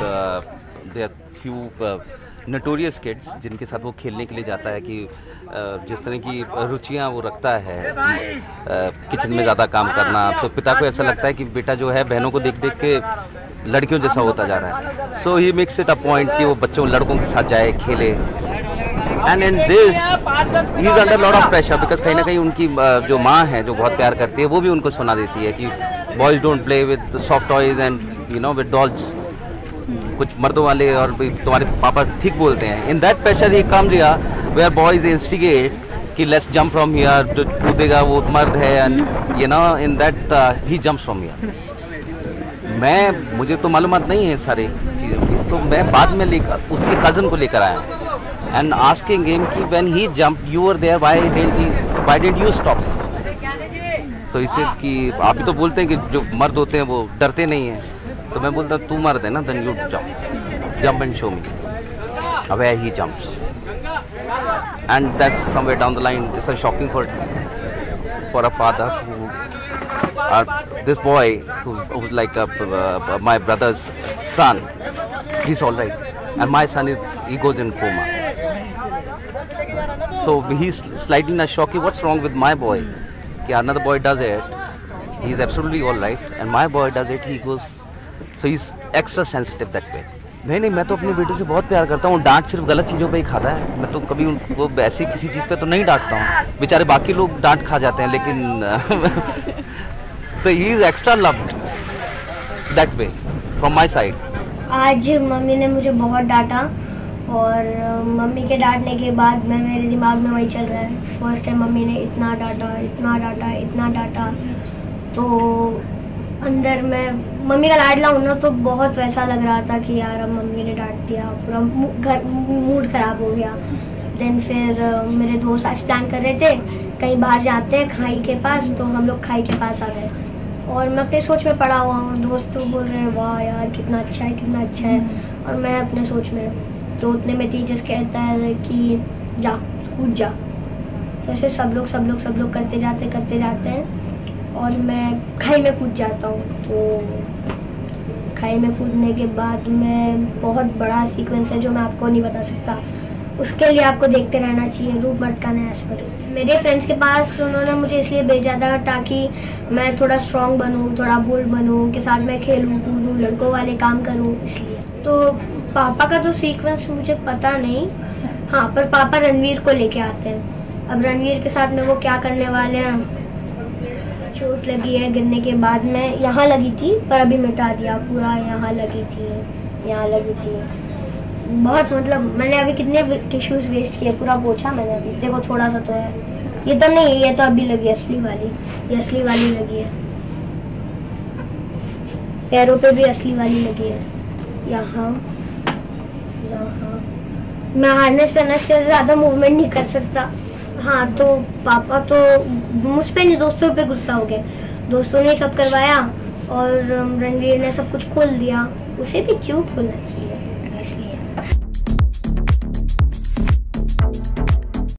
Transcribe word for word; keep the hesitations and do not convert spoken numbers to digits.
There few notorious kids जिनके साथ वो खेलने के लिए जाता है कि जिस तरह की रुचियां वो रखता है, किचन में ज़्यादा काम करना, तो पिता को ऐसा लगता है कि बेटा जो है बहनों को देख देख के लड़कियों जैसा होता जा रहा है। So he makes it a point कि वो बच्चों लड़कों के साथ जाए, खेले। And in this he is under lot of pressure because कहीं ना कहीं उनकी जो माँ है जो बहुत प्यार करती है वो भी उनको सुना देती है कि boys don't play with soft toys and you know with dolls. कुछ मर्दों वाले और तुम्हारे पापा ठीक बोलते हैं। In that pressure he comes here where boys instigate कि लेट्स जंप फ्रॉम हियर, जो कूदेगा वो मर्द है, and you know in that he jumps from here. मैं मुझे तो मालूमात नहीं है सारी चीज़ों की, तो मैं बाद में लेकर उसके कज़न को लेकर आया एंड आस्किंग हिम कि when he jump you were there, why didn't he why didn't you stop. So इसे कि आप ही तो बोलते हैं कि जो मर्द होते हैं वो डरते नहीं हैं, तो मैं बोलता तू मर्द है ना, then you jump jump and show me where he jumps. And that's somewhere down the line it's a shocking for for a father who Uh, this boy who's, who's like a, uh, my brother's son, he's all right, and my son is he goes in coma. So he's slightly in a shock. What's wrong with my boy? Ki another boy does it, he's absolutely all right, and my boy does it, he goes. So he's extra sensitive that way. नहीं नहीं, मैं तो अपनी बेटी से बहुत प्यार करता हूँ। डांट सिर्फ गलत चीज़ों पे ही खाता है। मैं तो कभी उनको ऐसी किसी चीज़ पे तो नहीं डांटता हूँ। बेचारे बाकी लोग डांट खा जाते हैं, लेकिन so he is extra loved that way from my side. आज मम्मी ने मुझे बहुत डांटा और मम्मी के डांटने के बाद मैं मेरे दिमाग में वही चल रहा है। फर्स्ट टाइम मम्मी ने इतना डांटा इतना डांटा इतना डांटा, तो अंदर मैं मम्मी का लाडला हूँ ना, तो बहुत वैसा लग रहा था कि यार अब मम्मी ने डांट दिया, पूरा घर मूड ख़राब हो गया। देन फिर मेरे दोस्त आज प्लान कर रहे थे कहीं बाहर जाते हैं खाई के पास, तो हम लोग खाई के पास आ गए और मैं अपने सोच में पड़ा हुआ हूँ। दोस्त तो बोल रहे हैं वाह यार कितना अच्छा है कितना अच्छा है, और मैं अपने सोच में। तो उतने में तेजस कहता है कि जा कूद जा। तो ऐसे सब लोग सब लोग सब लोग करते जाते करते जाते हैं और मैं खाई में कूद जाता हूँ। तो खाई में कूदने के बाद मैं बहुत बड़ा सीक्वेंस है जो मैं आपको नहीं बता सकता, उसके लिए आपको देखते रहना चाहिए। रूप मर्द का नया स्वर। मेरे फ्रेंड्स के पास उन्होंने मुझे इसलिए भेजा था ताकि मैं थोड़ा स्ट्रॉन्ग बनूं, थोड़ा बोल्ड बनूं, उनके साथ मैं खेलूं कूदूं, लड़कों वाले काम करूं, इसलिए। तो पापा का तो सीक्वेंस मुझे पता नहीं, हाँ, पर पापा रणवीर को लेके आते हैं। अब रणवीर के साथ में वो क्या करने वाले हैं, चोट लगी है गिरने के बाद में, यहाँ लगी थी पर अभी मिटा दिया पूरा, यहाँ लगी थी यहाँ लगी थी बहुत, मतलब मैंने अभी कितने टिश्यूज वेस्ट किए, पूरा पोछा मैंने अभी। देखो थोड़ा सा तो है, ये तो नहीं, ये तो अभी लगी असली वाली, ये असली वाली लगी है। पैरों पे भी असली वाली लगी है, यहाँ यहाँ। मैं हार्नेस पहनने से ज़्यादा मूवमेंट नहीं कर सकता। हाँ, तो पापा तो मुझ पे नहीं दोस्तों पे गुस्सा हो गए। दोस्तों ने सब करवाया और रणवीर ने सब कुछ खोल दिया। उसे भी क्यों खोलना चाहिए।